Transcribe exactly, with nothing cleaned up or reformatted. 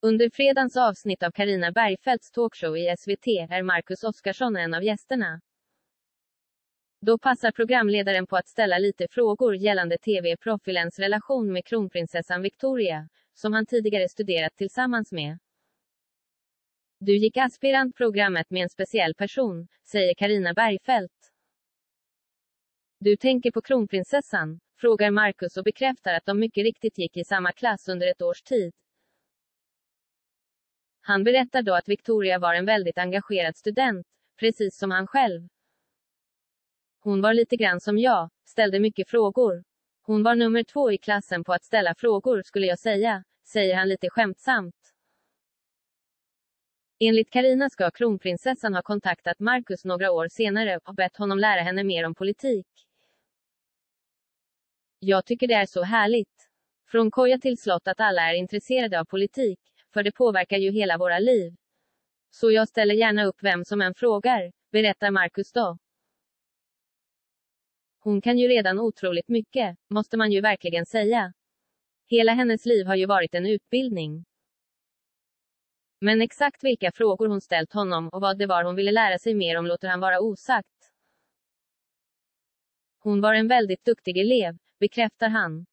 Under fredagens avsnitt av Carina Bergfeldts talkshow i S V T är Marcus Oskarsson en av gästerna. Då passar programledaren på att ställa lite frågor gällande T V-profilens relation med kronprinsessan Victoria, som han tidigare studerat tillsammans med. Du gick aspirantprogrammet med en speciell person, säger Carina Bergfeldt. Du tänker på kronprinsessan, frågar Marcus och bekräftar att de mycket riktigt gick i samma klass under ett års tid. Han berättar då att Victoria var en väldigt engagerad student, precis som han själv. Hon var lite grann som jag, ställde mycket frågor. Hon var nummer två i klassen på att ställa frågor skulle jag säga, säger han lite skämtsamt. Enligt Carina ska kronprinsessan ha kontaktat Marcus några år senare och bett honom lära henne mer om politik. Jag tycker det är så härligt. Från koja till slott att alla är intresserade av politik, för det påverkar ju hela våra liv. Så jag ställer gärna upp vem som än frågar, berättar Marcus då. Hon kan ju redan otroligt mycket, måste man ju verkligen säga. Hela hennes liv har ju varit en utbildning. Men exakt vilka frågor hon ställt honom och vad det var hon ville lära sig mer om låter han vara osagt. Hon var en väldigt duktig elev, bekräftar han.